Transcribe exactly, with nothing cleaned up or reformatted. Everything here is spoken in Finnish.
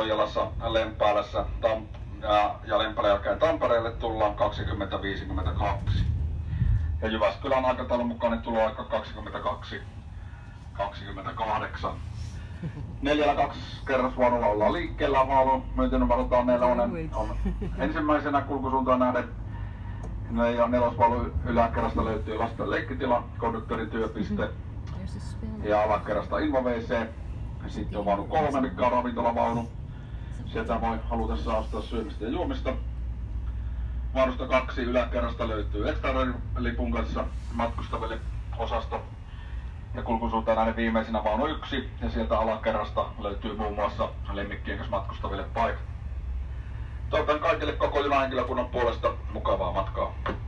Toijalassa, Lempäälässä Tam- ja, ja Lempäälän jälkeen Tampereelle tullaan kaksikymmentä viisikymmentäkaksi. Ja Jyväskylän aikataulun mukainen tuloaika kaksikymmentäkaksi kaksikymmentäkahdeksan. Neljällä kaksi kerrasvaunulla ollaan liikkeellä. Vaunun myyntinumeroltaan nelonen on ensimmäisenä kulkusuuntaan nähden. Ja nelosvaunun yläkerrasta löytyy lasten leikkitila, konduktorin työpiste ja alakerrasta inva-wc. Sitten on vaunu kolme, mikä on ravintolavaunu. Sieltä voi halutessa ostaa syömistä ja juomista. Vaunusta kaksi yläkerrasta löytyy extra-lipun kanssa matkustaville osasto. Ja kulkusuuntaan näiden viimeisenä vaunu yksi. Ja sieltä alakerrasta löytyy muun muassa lemmikkien kanssa matkustaville paikat. Toivotan kaikille koko junahenkilökunnan puolesta mukavaa matkaa.